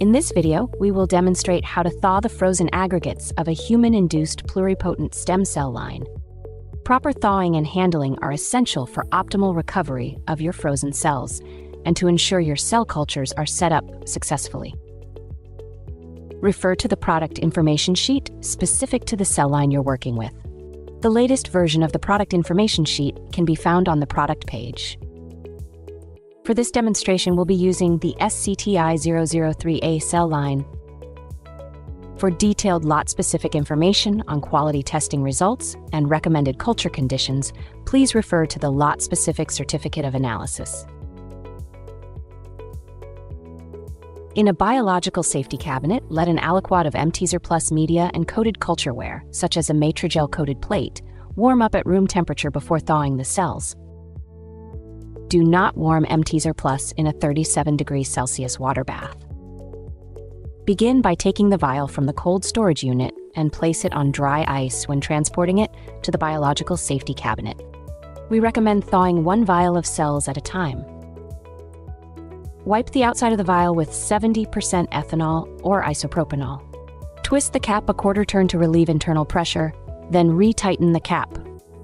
In this video, we will demonstrate how to thaw the frozen aggregates of a human-induced pluripotent stem cell line. Proper thawing and handling are essential for optimal recovery of your frozen cells and to ensure your cell cultures are set up successfully. Refer to the product information sheet specific to the cell line you're working with. The latest version of the product information sheet can be found on the product page. For this demonstration, we'll be using the SCTI003A cell line. For detailed lot-specific information on quality testing results and recommended culture conditions, please refer to the lot-specific certificate of analysis. In a biological safety cabinet, let an aliquot of mTeSR Plus media and coated cultureware, such as a Matrigel-coated plate, warm up at room temperature before thawing the cells. Do not warm mTeSR Plus in a 37 degrees Celsius water bath. Begin by taking the vial from the cold storage unit and place it on dry ice when transporting it to the biological safety cabinet. We recommend thawing 1 vial of cells at a time. Wipe the outside of the vial with 70% ethanol or isopropanol. Twist the cap a quarter turn to relieve internal pressure, then retighten the cap.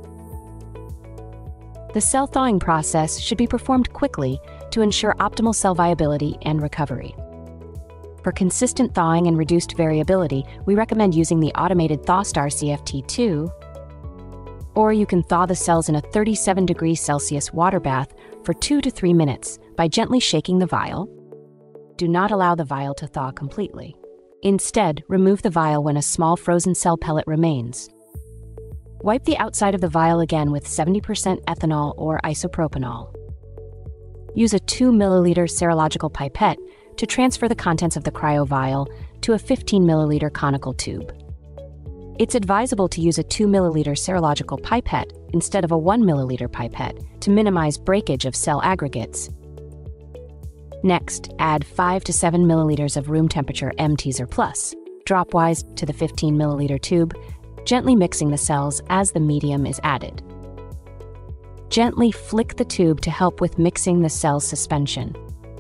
The cell thawing process should be performed quickly to ensure optimal cell viability and recovery. For consistent thawing and reduced variability, we recommend using the automated ThawStar CFT2, or you can thaw the cells in a 37 degrees Celsius water bath for 2 to 3 minutes by gently shaking the vial. Do not allow the vial to thaw completely. Instead, remove the vial when a small frozen cell pellet remains. Wipe the outside of the vial again with 70% ethanol or isopropanol. Use a 2 milliliter serological pipette to transfer the contents of the cryo vial to a 15 milliliter conical tube. It's advisable to use a 2 milliliter serological pipette instead of a 1 milliliter pipette to minimize breakage of cell aggregates. Next, add 5 to 7 milliliters of room temperature mTeSR Plus, dropwise to the 15 milliliter tube, gently mixing the cells as the medium is added. Gently flick the tube to help with mixing the cell suspension.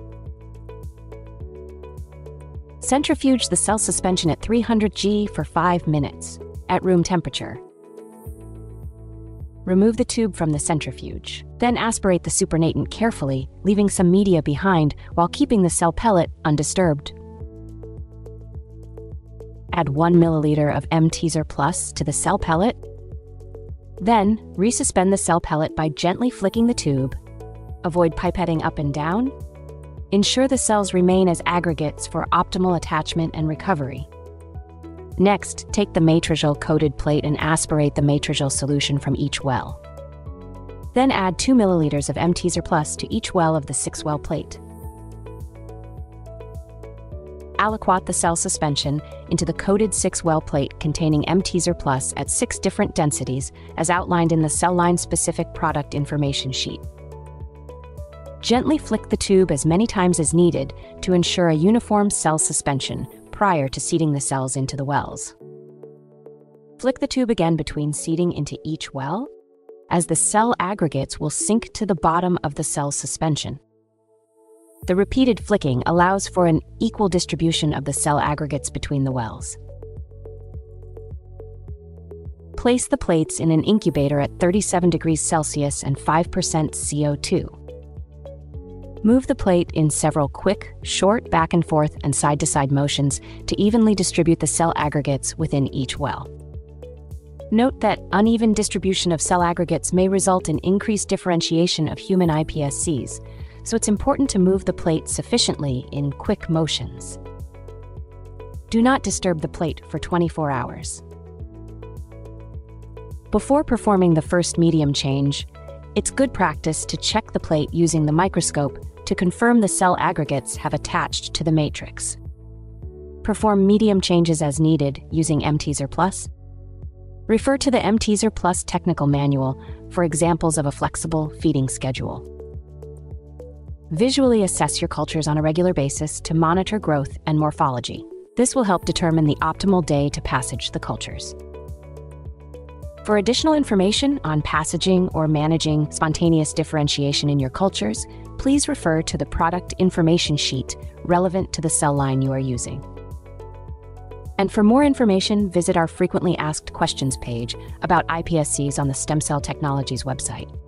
Centrifuge the cell suspension at 300 G for 5 minutes, at room temperature. Remove the tube from the centrifuge. Then aspirate the supernatant carefully, leaving some media behind while keeping the cell pellet undisturbed. Add 1 milliliter of mTeSR Plus to the cell pellet. Then, resuspend the cell pellet by gently flicking the tube. Avoid pipetting up and down. Ensure the cells remain as aggregates for optimal attachment and recovery. Next, take the Matrigel-coated plate and aspirate the Matrigel solution from each well. Then add 2 milliliters of mTeSR Plus to each well of the 6-well plate. Aliquot the cell suspension into the coated 6-well plate containing mTeSR Plus at 6 different densities as outlined in the cell line-specific product information sheet. Gently flick the tube as many times as needed to ensure a uniform cell suspension prior to seating the cells into the wells. Flick the tube again between seating into each well, as the cell aggregates will sink to the bottom of the cell suspension. The repeated flicking allows for an equal distribution of the cell aggregates between the wells. Place the plates in an incubator at 37 degrees Celsius and 5% CO2. Move the plate in several quick, short back and forth and side-to-side motions to evenly distribute the cell aggregates within each well. Note that uneven distribution of cell aggregates may result in increased differentiation of human iPSCs, so it's important to move the plate sufficiently in quick motions. Do not disturb the plate for 24 hours. Before performing the first medium change, it's good practice to check the plate using the microscope to confirm the cell aggregates have attached to the matrix. Perform medium changes as needed using mTeSR Plus. Refer to the mTeSR Plus technical manual for examples of a flexible feeding schedule. Visually assess your cultures on a regular basis to monitor growth and morphology. This will help determine the optimal day to passage the cultures. For additional information on passaging or managing spontaneous differentiation in your cultures, please refer to the product information sheet relevant to the cell line you are using. And for more information, visit our frequently asked questions page about iPSCs on the STEMCELL Technologies website.